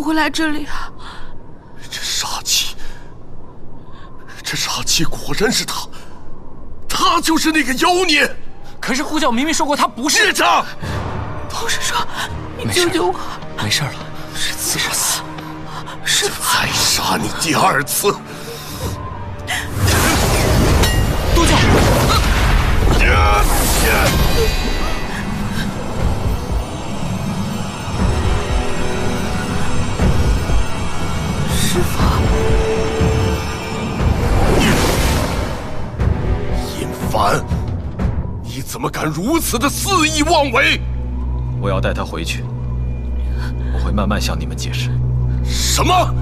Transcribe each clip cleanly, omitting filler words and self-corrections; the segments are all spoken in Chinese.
会来这里啊？ 这杀气果然是他，他就是那个妖孽。 可是护教明明说过他不是。 业障！ 不是说你救救我？ 没事了， 这次我死， 师父， 再杀你第2次。 督教。 师父。 尹凡，你怎么敢如此的肆意妄为？ 我要带他回去，我会慢慢向你们解释。 什么？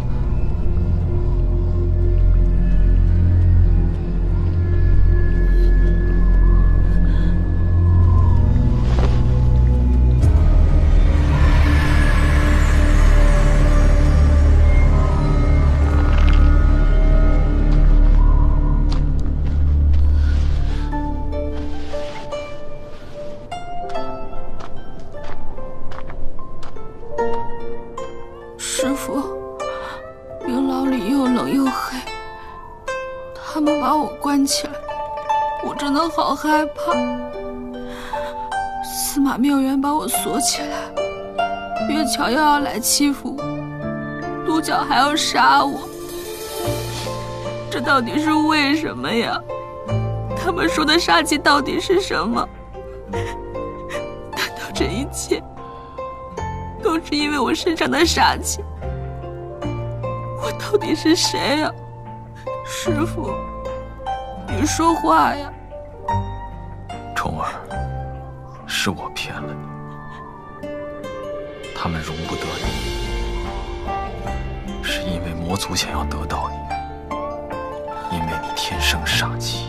师父，云牢里又冷又黑，他们把我关起来，我真的好害怕。司马妙元把我锁起来，月桥又要来欺负我，督教还要杀我，这到底是为什么呀？他们说的杀气到底是什么？难道这一切都是因为我身上的杀气？我到底是谁呀？师父，你说话呀！ 虫儿，是我骗了你，他们容不得你，是因为魔族想要得到你，因为你天生煞气。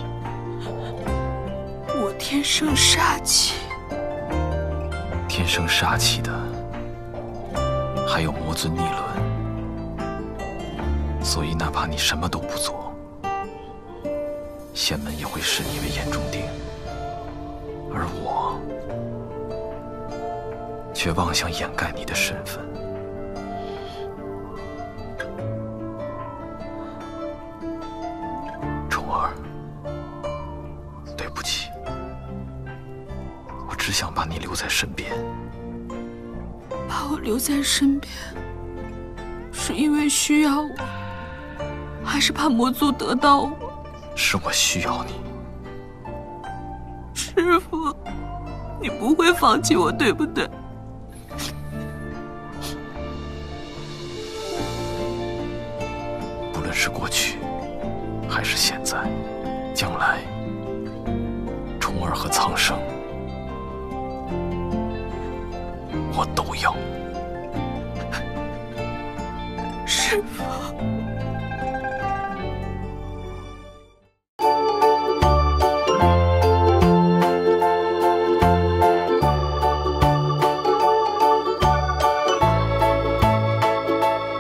我天生煞气？ 天生煞气的还有魔尊逆轮，所以哪怕你什么都不做，仙门也会视你为眼中钉，而我却妄想掩盖你的身份。虫儿，对不起，我只想把你留在身边。 把我留在身边，是因为需要我，还是怕魔族得到我？ 是我需要你。 师父，你不会放弃我，对不对？ 不论是过去，还是现在，将来，虫儿和苍生，我都要。 师父。